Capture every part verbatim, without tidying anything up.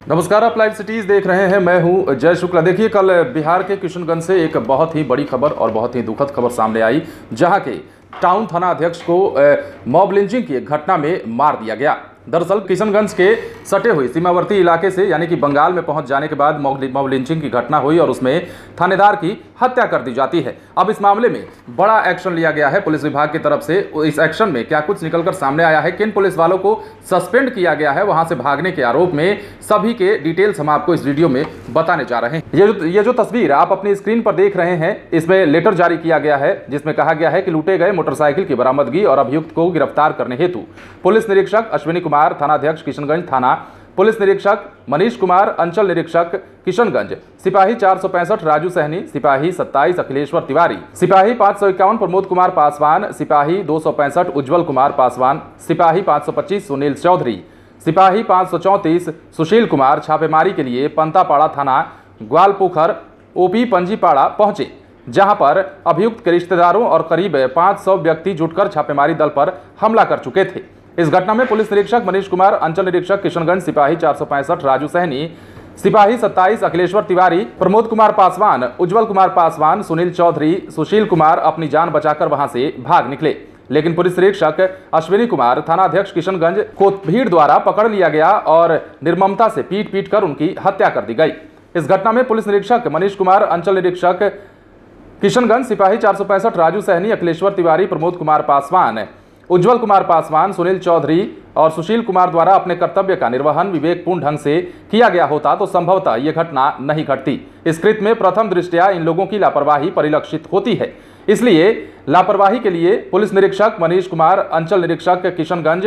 नमस्कार, आप live cities देख रहे हैं। मैं हूं जय शुक्ला। देखिए, कल बिहार के किशनगंज से एक बहुत ही बड़ी खबर और बहुत ही दुखद खबर सामने आई, जहां के टाउन थाना अध्यक्ष को मॉब लिंचिंग की घटना में मार दिया गया। दरअसल किशनगंज के सटे हुए सीमावर्ती इलाके से यानी कि बंगाल में पहुंच जाने के बाद मॉब लिंचिंग की घटना हुई और उसमें थानेदार की हत्या कर दी जाती है। अब इस मामले में बड़ा एक्शन लिया गया है पुलिस विभाग की तरफ से। इस एक्शन में क्या कुछ निकलकर सामने आया है, किन पुलिस वालों को सस्पेंड किया गया है वहां से भागने के आरोप में, सभी के डिटेल्स हम आपको इस वीडियो में बताने जा रहे हैं। ये जो ये जो तस्वीर आप अपनी स्क्रीन पर देख रहे हैं, इसमें लेटर जारी किया गया है जिसमें कहा गया है कि लूटे गए मोटरसाइकिल की बरामदगी और अभियुक्त को गिरफ्तार करने हेतु पुलिस निरीक्षक अश्विनी कुमार, थानाध्यक्ष किशनगंज थाना, पुलिस निरीक्षक मनीष कुमार, अंचल निरीक्षक किशनगंज, सिपाही चार सौ पैंसठ राजू सहनी, सिपाही सत्ताईस अखिलेश्वर तिवारी, सिपाही पाँच सौ इक्यावन प्रमोद कुमार पासवान, सिपाही दो सौ पैंसठ उज्जवल कुमार पासवान, सिपाही पाँच सौ पच्चीस सुनील चौधरी, सिपाही पाँच सौ चौंतीस सुशील कुमार छापेमारी के लिए पंतापाड़ा थाना ग्वालपुखर ओपी पंजीपाड़ा पहुंचे, जहां पर अभियुक्त के रिश्तेदारों और करीब पाँच सौ व्यक्ति जुटकर छापेमारी दल पर हमला कर चुके थे। इस घटना में पुलिस निरीक्षक मनीष कुमार, अंचल निरीक्षक किशनगंज, सिपाही चार सौ पैंसठ राजू सहनी, सिपाही सत्ताईस अखिलेश्वर तिवारी, प्रमोद कुमार पासवान, उज्जवल कुमार पासवान, सुनील चौधरी, सुशील कुमार अपनी जान बचाकर वहां से भाग निकले। लेकिन पुलिस निरीक्षक अश्विनी कुमार, थानाध्यक्ष किशनगंज को भीड़ द्वारा पकड़ लिया गया और निर्ममता से पीट पीट कर उनकी हत्या कर दी गई। इस घटना में पुलिस निरीक्षक मनीष कुमार, अंचल निरीक्षक किशनगंज, सिपाही चार सौ पैंसठ राजू सहनी, अखिलेश्वर तिवारी, प्रमोद कुमार पासवान, उज्जवल कुमार पासवान, सुनील चौधरी और सुशील कुमार द्वारा अपने कर्तव्य का निर्वहन विवेकपूर्ण ढंग से किया गया होता तो संभवतः यह घटना नहीं घटती। इस कृत्य में प्रथम दृष्टया इन लोगों की लापरवाही परिलक्षित होती है। इसलिए लापरवाही के लिए पुलिस निरीक्षक मनीष कुमार, अंचल निरीक्षक किशनगंज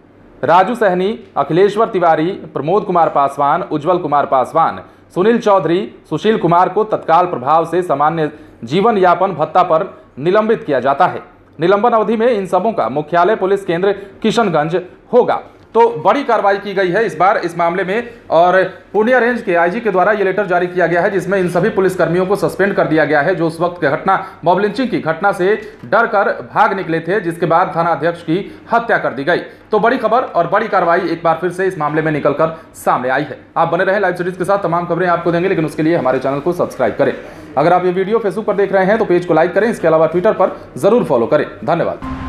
राजू सहनी, अखिलेश्वर तिवारी, प्रमोद कुमार पासवान, उज्जवल कुमार पासवान, सुनील चौधरी, सुशील कुमार को तत्काल प्रभाव से सामान्य जीवन यापन भत्ता पर निलंबित किया जाता है। निलंबन अवधि में इन सबों का मुख्यालय पुलिस केंद्र किशनगंज होगा। तो बड़ी कार्रवाई की गई है इस बार इस मामले में और पूर्णिया रेंज के आईजी के द्वारा ये लेटर जारी किया गया है जिसमें इन सभी पुलिसकर्मियों को सस्पेंड कर दिया गया है जो उस वक्त की घटना मॉब लिंचिंग की घटना से डर कर भाग निकले थे, जिसके बाद थाना अध्यक्ष की हत्या कर दी गई। तो बड़ी खबर और बड़ी कार्रवाई एक बार फिर से इस मामले में निकलकर सामने आई है। आप बने रहें लाइव सीरीज के साथ, तमाम खबरें आपको देंगे, लेकिन उसके लिए हमारे चैनल को सब्सक्राइब करें। अगर आप ये वीडियो फेसबुक पर देख रहे हैं तो पेज को लाइक करें, इसके अलावा ट्विटर पर जरूर फॉलो करें। धन्यवाद।